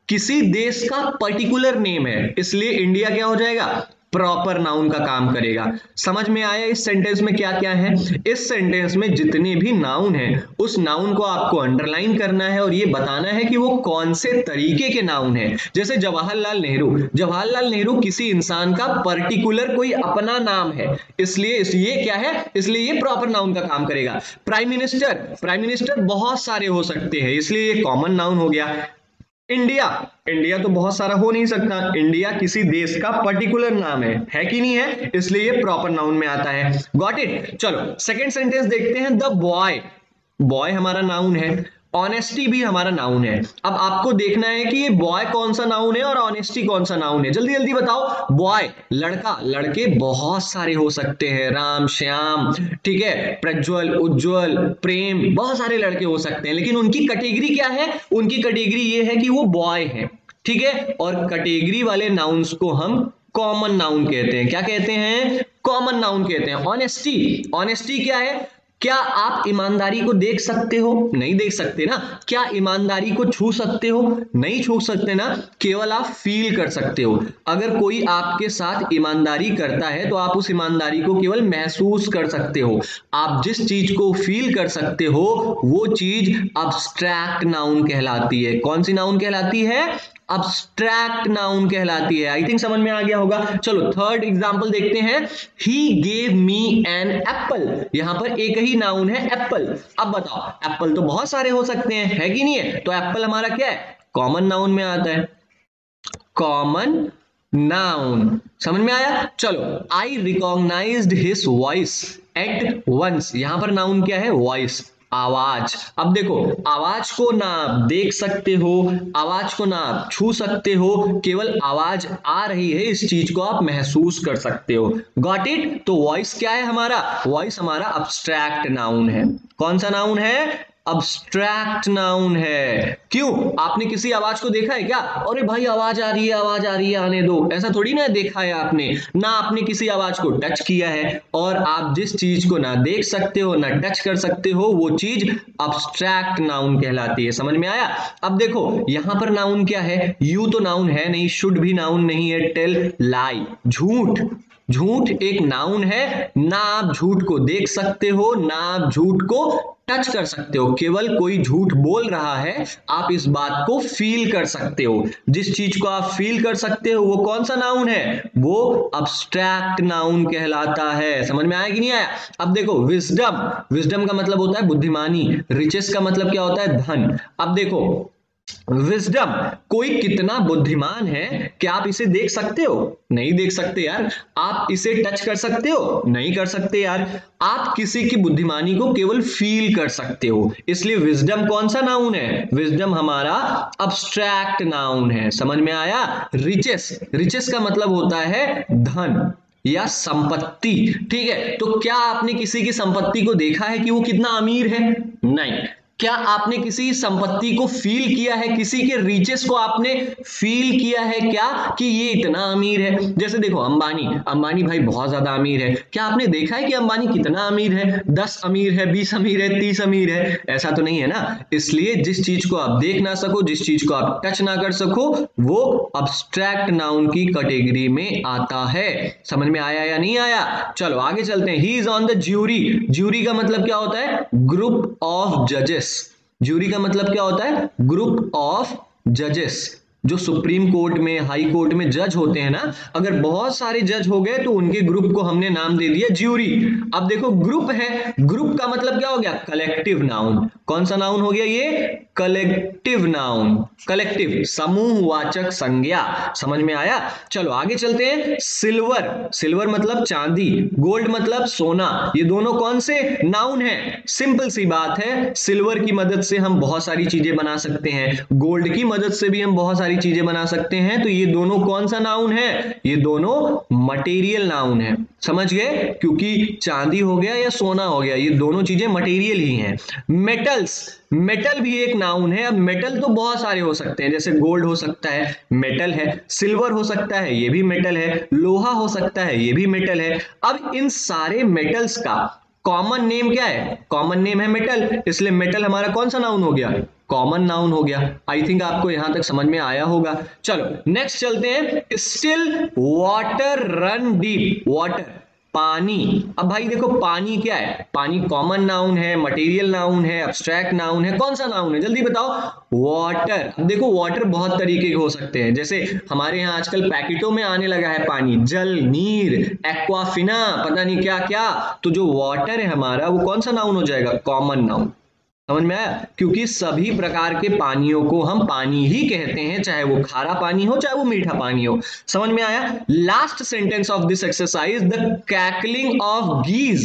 किसी देश का पर्टिकुलर नेम है, इसलिए इंडिया क्या हो जाएगा, प्रॉपर नाउन का काम करेगा। समझ में आया इस सेंटेंस में क्या क्या है? इस सेंटेंस में जितने भी नाउन हैं उस नाउन को आपको अंडरलाइन करना है और ये बताना है कि वो कौन से तरीके के नाउन है। जैसे जवाहरलाल नेहरू, जवाहरलाल नेहरू किसी इंसान का पर्टिकुलर कोई अपना नाम है, इसलिए ये क्या है, इसलिए ये प्रॉपर नाउन का काम करेगा। प्राइम मिनिस्टर, प्राइम मिनिस्टर बहुत सारे हो सकते हैं, इसलिए ये कॉमन नाउन हो गया। इंडिया, इंडिया तो बहुत सारा हो नहीं सकता, इंडिया किसी देश का पर्टिकुलर नाम है कि नहीं है, इसलिए ये प्रॉपर नाउन में आता है। Got it? चलो सेकंड सेंटेंस देखते हैं। द बॉय, बॉय हमारा नाउन है, ऑनेस्टी भी हमारा नाउन है। अब आपको देखना है कि ये बॉय कौन सा नाउन है और ऑनेस्टी कौन सा नाउन है, जल्दी जल्दी बताओ। बॉय लड़का, लड़के बहुत सारे हो सकते हैं, राम, श्याम, ठीक है, प्रज्वल, उज्जवल, प्रेम, बहुत सारे लड़के हो सकते हैं, लेकिन उनकी कैटेगरी क्या है, उनकी कैटेगरी ये है कि वो बॉय है, ठीक है। और कैटेगरी वाले नाउन्स को हम कॉमन नाउन कहते हैं। क्या कहते हैं? कॉमन नाउन कहते हैं। ऑनेस्टी, ऑनेस्टी क्या है? क्या आप ईमानदारी को देख सकते हो? नहीं देख सकते ना। क्या ईमानदारी को छू सकते हो? नहीं छू सकते ना, केवल आप फील कर सकते हो। अगर कोई आपके साथ ईमानदारी करता है तो आप उस ईमानदारी को केवल महसूस कर सकते हो। आप जिस चीज को फील कर सकते हो वो चीज अब्स्ट्रैक्ट नाउन कहलाती है। कौन सी नाउन कहलाती है? अब्स्ट्रैक्ट नाउन कहलाती है। आई थिंक समझ में आ गया होगा। चलो थर्ड एग्जांपल देखते हैं। He gave me an apple, यहां पर एक ही नाउन है एप्पल। अब बताओ, एप्पल तो बहुत सारे हो सकते हैं, है कि नहीं है? तो एप्पल हमारा क्या है? कॉमन नाउन में आता है, कॉमन नाउन। समझ में आया? चलो, I recognised his voice at once, यहां पर नाउन क्या है? वॉइस, आवाज। अब देखो, आवाज को ना आप देख सकते हो, आवाज को ना आप छू सकते हो, केवल आवाज आ रही है इस चीज को आप महसूस कर सकते हो। Got it? तो वॉइस क्या है हमारा? वॉइस हमारा अब्स्ट्रैक्ट नाउन है। कौन सा नाउन है? अब्स्ट्रैक्ट नाउन है। क्यों? आपने किसी आवाज को देखा है क्या? अरे भाई आवाज आ रही है, आवाज आ रही है, आने दो, ऐसा थोड़ी ना देखा है आपने। ना आपने किसी आवाज को टच किया है, और आप जिस चीज को ना देख सकते हो ना टच कर सकते हो वो चीज अब्स्ट्रैक्ट नाउन कहलाती है। समझ में आया? अब देखो यहां पर नाउन क्या है? यू तो नाउन है नहीं, शुड भी नाउन नहीं है, टेल, लाई, झूठ। झूठ एक नाउन है, ना आप झूठ को देख सकते हो ना आप झूठ को टच कर सकते हो, केवल कोई झूठ बोल रहा है आप इस बात को फील कर सकते हो। जिस चीज को आप फील कर सकते हो वो कौन सा नाउन है? वो अब्स्ट्रैक्ट नाउन कहलाता है। समझ में आया कि नहीं आया? अब देखो, विजडम, विजडम का मतलब होता है बुद्धिमानी, रिचेस का मतलब क्या होता है? धन। अब देखो विजडम, कोई कितना बुद्धिमान है, क्या आप इसे देख सकते हो? नहीं देख सकते यार। आप इसे टच कर सकते हो? नहीं कर सकते यार। आप किसी की बुद्धिमानी को केवल फील कर सकते हो, इसलिए विजडम कौन सा नाउन है? विजडम हमारा अब्स्ट्रैक्ट नाउन है। समझ में आया? रिचेस, रिचेस का मतलब होता है धन या संपत्ति, ठीक है। तो क्या आपने किसी की संपत्ति को देखा है कि वो कितना अमीर है? नहीं। क्या आपने किसी संपत्ति को फील किया है? किसी के रिचेस को आपने फील किया है क्या कि ये इतना अमीर है? जैसे देखो अंबानी, अंबानी भाई बहुत ज्यादा अमीर है। क्या आपने देखा है कि अंबानी कितना अमीर है? 10 अमीर है, 20 अमीर है, 30 अमीर है? ऐसा तो नहीं है ना। इसलिए जिस चीज को आप देख ना सको, जिस चीज को आप टच ना कर सको, वो अब्स्ट्रैक्ट नाउन की कैटेगरी में आता है। समझ में आया या नहीं आया? चलो आगे चलते हैं। He is on the jury, jury का मतलब क्या होता है? ग्रुप ऑफ जजेस। ज्यूरी का मतलब क्या होता है? ग्रुप ऑफ जजेस। जो सुप्रीम कोर्ट में, हाई कोर्ट में जज होते हैं ना, अगर बहुत सारे जज हो गए तो उनके ग्रुप को हमने नाम दे दिया ज्यूरी। अब देखो ग्रुप है, ग्रुप का मतलब क्या हो गया? Collective noun. कौन सा नाउन हो गया ये? Collective noun. कलेक्टिव, समूहवाचक संज्ञा। समझ में आया? चलो आगे चलते हैं। सिल्वर, सिल्वर मतलब चांदी, गोल्ड मतलब सोना। ये दोनों कौन से नाउन है? सिंपल सी बात है, सिल्वर की मदद से हम बहुत सारी चीजें बना सकते हैं, गोल्ड की मदद से भी हम बहुत सारी चीजें बना सकते हैं। तो ये दोनों कौन सा नाउन है? ये दोनों मटेरियल नाउन है। समझ गए? क्योंकि चांदी हो गया या सोना हो गया, ये दोनों चीजें मटेरियल ही हैं। मेटल्स, मेटल भी एक नाउन है। अब मेटल तो बहुत सारे हो सकते हैं, जैसे गोल्ड हो सकता है, मेटल है, सिल्वर हो सकता है, ये भी मेटल है, लोहा हो सकता है, ये भी मेटल है। अब इन सारे मेटल्स का कॉमन नेम क्या है? कॉमन नेम है मेटल, इसलिए मेटल हमारा कौन सा नाउन हो गया? कॉमन नाउन हो गया। आई थिंक आपको यहां तक समझ में आया होगा। चलो नेक्स्ट चलते हैं, still water run deep, water पानी। अब भाई देखो पानी क्या है, पानी कॉमन नाउन है, मटेरियल नाउन है, एब्स्ट्रैक्ट नाउन है, कौन सा नाउन है जल्दी बताओ? वाटर। अब देखो वाटर बहुत तरीके के हो सकते हैं, जैसे हमारे यहाँ आजकल पैकेटों में आने लगा है पानी, जल, नीर, एक्वाफिना, पता नहीं क्या क्या। तो जो वाटर है हमारा वो कौन सा नाउन हो जाएगा? Common noun. समझ में आया? क्योंकि सभी प्रकार के पानियों को हम पानी ही कहते हैं, चाहे वो खारा पानी हो चाहे वो मीठा पानी हो। समझ में आया? Last sentence of this exercise, the cackling of geese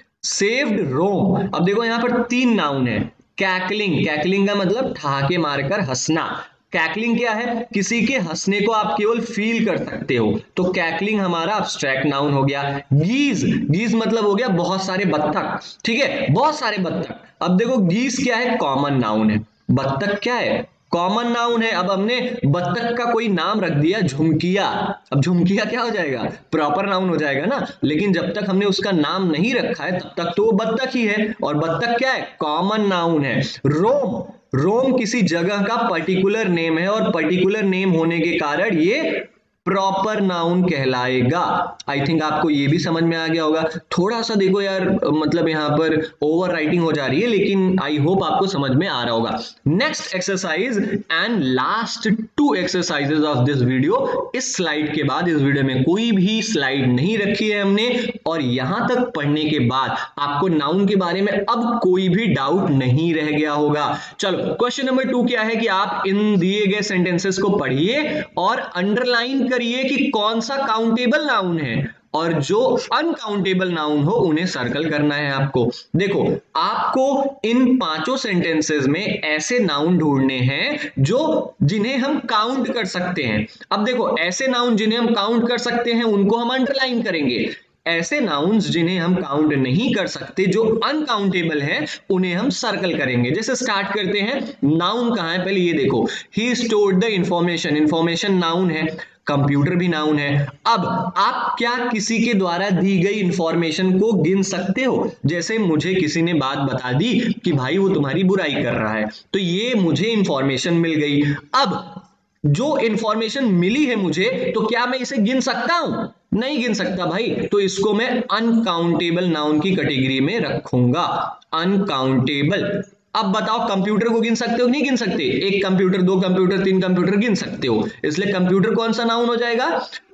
saved Rome. अब देखो यहां पर 3 नाउन है। कैकलिंग, कैकलिंग का मतलब ठहाके मारकर हंसना। कैकलिंग क्या है? किसी के हंसने को आप केवल फील कर सकते हो, तो कैकलिंग हमारा अब्स्ट्रैक्ट नाउन हो गया। गीज, गीज मतलब हो गया बहुत सारे बत्तख, ठीक है, बहुत सारे बत्तख। अब देखो गीज क्या है? कॉमन नाउन है। बत्तख क्या है? कॉमन नाउन है। अब हमने बत्तख का कोई नाम रख दिया झुमकिया, अब झुमकिया क्या हो जाएगा? प्रॉपर नाउन हो जाएगा ना। लेकिन जब तक हमने उसका नाम नहीं रखा है तब तक तो वो बत्तख ही है, और बत्तख क्या है? कॉमन नाउन है। रोम, रोम किसी जगह का पर्टिकुलर नेम है, और पर्टिकुलर नेम होने के कारण ये प्रॉपर नाउन कहलाएगा। आई थिंक आपको ये भी समझ में आ गया होगा। थोड़ा सा देखो यार, मतलब यहां पर ओवर राइटिंग हो जा रही है, लेकिन आई होप आपको समझ में आ रहा होगा। Next exercise and last 2 exercises of this video. इस स्लाइड के बाद, इस वीडियो में कोई भी स्लाइड नहीं रखी है हमने, और यहां तक पढ़ने के बाद आपको नाउन के बारे में अब कोई भी डाउट नहीं रह गया होगा। चलो क्वेश्चन नंबर 2 क्या है कि आप इन दिए गए सेंटेंसेस को पढ़िए और अंडरलाइन करिए कि कौन सा काउंटेबल नाउन है, और जो अनकाउंटेबल नाउन हो उन्हें सर्कल करना है आपको। देखो आपको इन 5 सेंटेंसेस में ऐसे नाउन ढूंढने हैं जो जिन्हें हम काउंट कर सकते हैं। अब देखो ऐसे नाउन जिन्हें हम काउंट कर सकते हैं उनको हम अंडरलाइन करेंगे, ऐसे नाउन्स जिन्हें हम काउंट नहीं कर सकते, जो अनकाउंटेबल हैं, उन्हें हम सर्कल करेंगे। जैसे स्टार्ट करते हैं, नाउन कहां है पहले ये देखो, he stored the information, information noun है, कंप्यूटर भी नाउन है। अब आप क्या किसी के द्वारा दी गई इंफॉर्मेशन को गिन सकते हो? जैसे मुझे किसी ने बात बता दी कि भाई वो तुम्हारी बुराई कर रहा है, तो ये मुझे इंफॉर्मेशन मिल गई। अब जो इंफॉर्मेशन मिली है मुझे, तो क्या मैं इसे गिन सकता हूं? नहीं गिन सकता भाई, तो इसको मैं अनकाउंटेबल नाउन की कैटेगरी में रखूंगा, अनकाउंटेबल। अब बताओ कंप्यूटर को गिन सकते हो नहीं गिन सकते? 1 कंप्यूटर, 2 कंप्यूटर, 3 कंप्यूटर गिन सकते हो, इसलिए कंप्यूटर कौन सा नाउन हो जाएगा?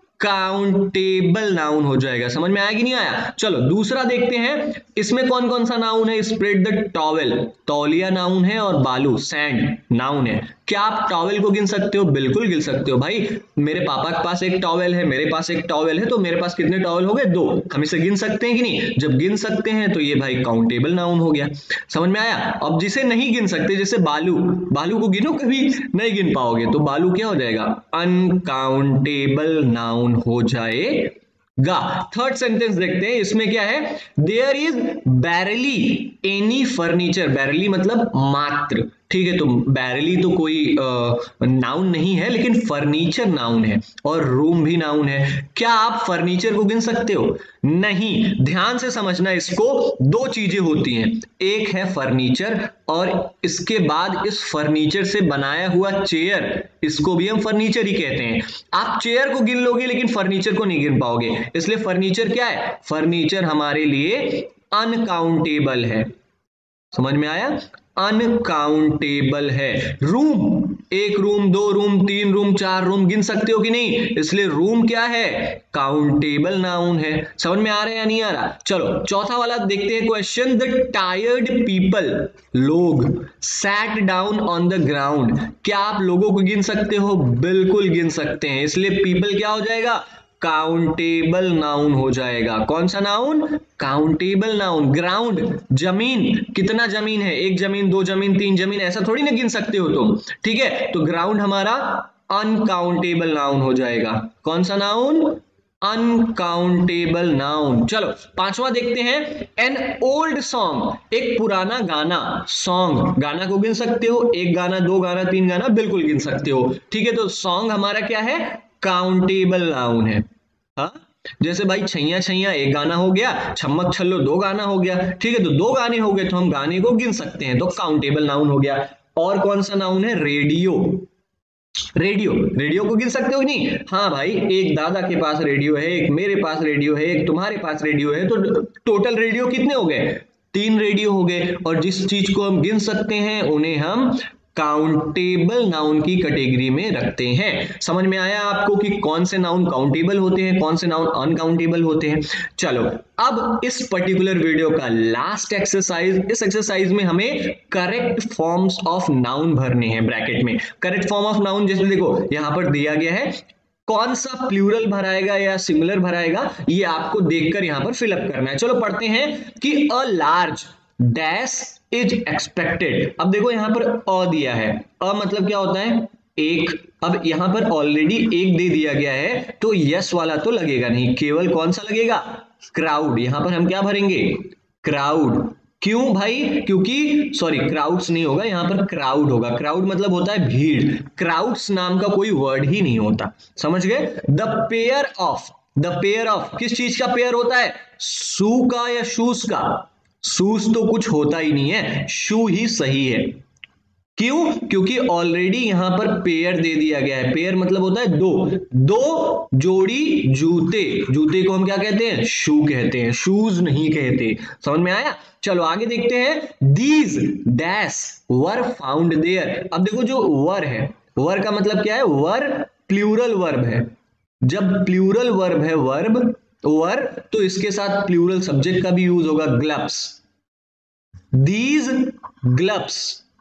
काउंटेबल नाउन हो जाएगा। समझ में आया कि नहीं आया? चलो दूसरा देखते हैं, इसमें कौन कौन सा नाउन है? स्प्रेड द टॉवेल, तौलिया नाउन है, और बालू, सैंड नाउन है। क्या आप टॉवेल को गिन सकते हो? बिल्कुल गिन सकते हो भाई। मेरे पापा के पास एक टॉवेल है, मेरे पास एक टॉवेल है, तो मेरे पास कितने टॉवेल हो गए? 2। हम इसे गिन सकते हैं कि नहीं? जब गिन सकते हैं तो ये भाई काउंटेबल नाउन हो गया। समझ में आया? अब जिसे नहीं गिन सकते, जैसे बालू, बालू को गिनो कभी नहीं गिन पाओगे, तो बालू क्या हो जाएगा? अनकाउंटेबल नाउन हो जाएगा। थर्ड सेंटेंस देखते हैं, इसमें क्या है? There is barely any furniture, barely मतलब मात्र, ठीक है, तो बैरली तो कोई नाउन नहीं है, लेकिन फर्नीचर नाउन है, और रूम भी नाउन है। क्या आप फर्नीचर को गिन सकते हो? नहीं। ध्यान से समझना इसको, 2 चीजें होती हैं, एक है फर्नीचर, और इसके बाद इस फर्नीचर से बनाया हुआ चेयर, इसको भी हम फर्नीचर ही कहते हैं। आप चेयर को गिन लोगे लेकिन फर्नीचर को नहीं गिन पाओगे, इसलिए फर्नीचर क्या है? फर्नीचर हमारे लिए अनकाउंटेबल है। समझ में आया? अनकाउंटेबल है। Room, 1 room, 2 room, 3 room, 4 room गिन सकते हो कि नहीं? इसलिए रूम क्या है? काउंटेबल नाउन है। समझ में आ रहा है या नहीं आ रहा? चलो चौथा वाला देखते हैं क्वेश्चन, द टायर्ड पीपल, लोग, sat down on the ground. क्या आप लोगों को गिन सकते हो? बिल्कुल गिन सकते हैं, इसलिए पीपल क्या हो जाएगा? काउंटेबल नाउन हो जाएगा। कौन सा नाउन? Countable noun. ग्राउंड, जमीन, कितना जमीन है? 1 जमीन, 2 जमीन, 3 जमीन, ऐसा थोड़ी ना गिन सकते हो तुम, ठीक है, तो ग्राउंड हमारा अनकाउंटेबल नाउन हो जाएगा। कौन सा नाउन? Uncountable noun. चलो 5वां देखते हैं, एन ओल्ड सॉन्ग, एक पुराना गाना, सॉन्ग, गाना को गिन सकते हो? 1 गाना, 2 गाना, 3 गाना, बिल्कुल गिन सकते हो, ठीक है, तो सॉन्ग हमारा क्या है? काउंटेबल नाउन है। हाँ, जैसे भाई छैया छैया 1 गाना हो गया, छम्मक छल्लो 2 गाना हो गया, ठीक है, तो 2 गाने हो गए तो हम गाने को गिन सकते हैं, तो काउंटेबल नाउन हो गया। और कौन सा नाउन है? रेडियो। रेडियो, रेडियो को गिन सकते हो नहीं? हाँ भाई, एक दादा के पास रेडियो है, एक मेरे पास रेडियो है, एक तुम्हारे पास रेडियो है, तो टोटल रेडियो कितने हो गए? 3 रेडियो हो गए। और जिस चीज को हम गिन सकते हैं उन्हें हम काउंटेबल नाउन की कैटेगरी में रखते हैं। समझ में आया आपको कि कौन से नाउन काउंटेबल होते हैं, कौन से नाउन अनकाउंटेबल होते हैं? चलो, अब इस पर्टिकुलर वीडियो का लास्ट एक्सरसाइज, इस एक्सरसाइज में हमें करेक्ट फॉर्म्स ऑफ नाउन भरने हैं ब्रैकेट में। करेक्ट फॉर्म ऑफ नाउन जैसे देखो यहां पर दिया गया है, कौन सा प्लूरल भराएगा या सिंगुलर भराएगा ये आपको देखकर यहां पर फिलअप करना है। चलो पढ़ते हैं कि a large dash is expected. अब देखो यहां पर अ दिया है, अ मतलब क्या होता है? एक। अब यहां पर ऑलरेडी एक दे दिया गया है तो यस वाला तो लगेगा नहीं, केवल कौन सा लगेगा? क्राउड। यहां पर हम क्या भरेंगे? क्राउड। क्यों भाई? क्योंकि सॉरी क्राउड्स नहीं होगा, यहां पर क्राउड होगा। क्राउड मतलब होता है भीड़, क्राउड्स नाम का कोई वर्ड ही नहीं होता। समझ गए? The pair of, the pair of किस चीज का पेयर होता है? शू का या शूज का? शूज तो कुछ होता ही नहीं है, शू ही सही है। क्यों? क्योंकि ऑलरेडी यहां पर पेयर दे दिया गया है। पेयर मतलब होता है दो, दो जोड़ी जूते। जूते को हम क्या कहते हैं? शू कहते हैं, शूज नहीं कहते। समझ में आया? चलो आगे देखते हैं। These dash were found there. अब देखो जो वर है, वर का मतलब क्या है? वर प्लूरल वर्ब है। जब प्लूरल वर्ब है वर्ब वर, तो इसके साथ प्लूरल सब्जेक्ट का भी यूज होगा, gloves. These gloves,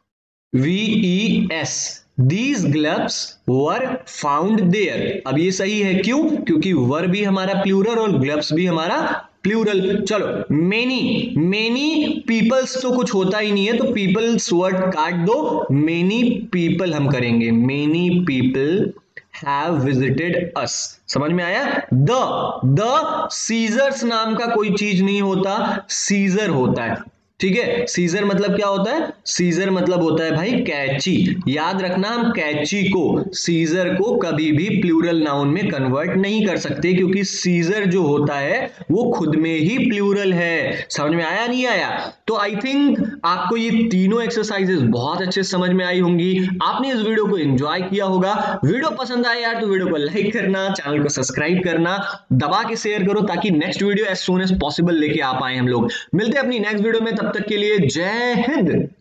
VES, these gloves were found there. अब ये सही है, क्यों? क्योंकि वर भी हमारा प्लूरल और ग्लव्स भी हमारा प्लूरल। चलो, मेनी, मेनी पीपल्स तो कुछ होता ही नहीं है, तो पीपल्स वर्ड काट दो, मेनी पीपल हम करेंगे। Many people have visited us। समझ में आया? द सीजर्स नाम का कोई चीज नहीं होता, सीजर होता है। ठीक है? सीजर मतलब क्या होता है? सीजर मतलब होता है भाई कैची। याद रखना, हम कैची को, सीजर को कभी भी प्लूरल नाउन में कन्वर्ट नहीं कर सकते, क्योंकि सीजर जो होता है वो खुद में ही प्लूरल है। समझ में आया नहीं आया? तो आई थिंक आपको ये तीनों एक्सरसाइजेस बहुत अच्छे समझ में आई होंगी। आपने इस वीडियो को एंजॉय किया होगा। वीडियो पसंद आया यार तो वीडियो को लाइक करना, चैनल को सब्सक्राइब करना, दबा के शेयर करो, ताकि next video as soon as possible लेके आ पाए हम लोग। मिलते हैं अपनी नेक्स्ट वीडियो में, तब तक के लिए जय हिंद।